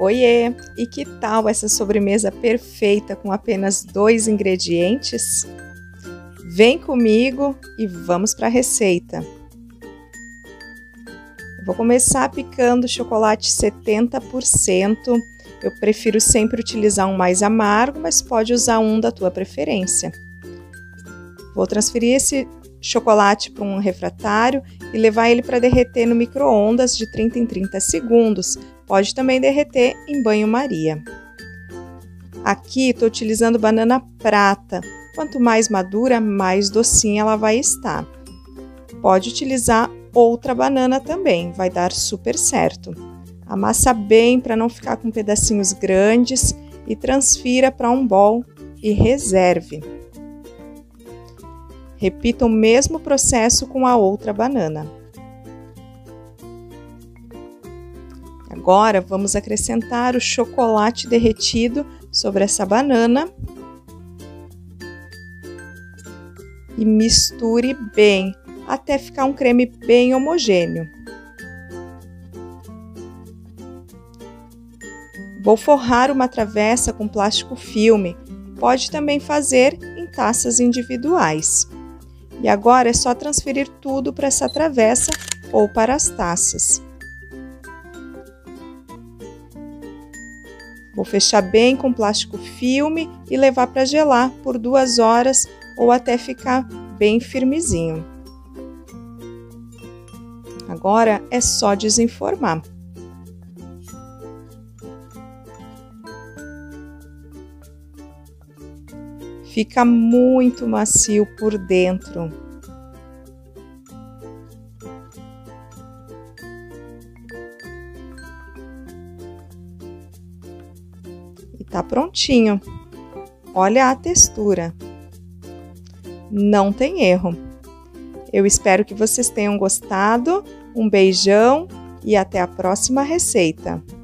Oiê! E que tal essa sobremesa perfeita com apenas 2 ingredientes? Vem comigo e vamos para a receita. Eu vou começar picando chocolate 70%. Eu prefiro sempre utilizar um mais amargo, mas pode usar um da tua preferência. Vou transferir esse chocolate para um refratário e levar ele para derreter no micro-ondas de 30 em 30 segundos. Pode também derreter em banho-maria. Aqui estou utilizando banana prata. Quanto mais madura, mais docinha ela vai estar. Pode utilizar outra banana também, vai dar super certo. Amassa bem para não ficar com pedacinhos grandes e transfira para um bowl e reserve. Repita o mesmo processo com a outra banana. Agora vamos acrescentar o chocolate derretido sobre essa banana e misture bem até ficar um creme bem homogêneo. Vou forrar uma travessa com plástico filme. Pode também fazer em taças individuais. E agora é só transferir tudo para essa travessa ou para as taças. Vou fechar bem com plástico filme e levar para gelar por 2 horas ou até ficar bem firmezinho. Agora é só desenformar. Fica muito macio por dentro. E tá prontinho. Olha a textura. Não tem erro. Eu espero que vocês tenham gostado. Um beijão e até a próxima receita.